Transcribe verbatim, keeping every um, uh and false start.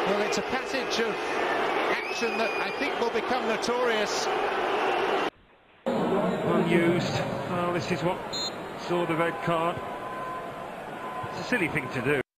Well, it's a passage of action that I think will become notorious. Unused. Well, this is what saw the red card. It's a silly thing to do.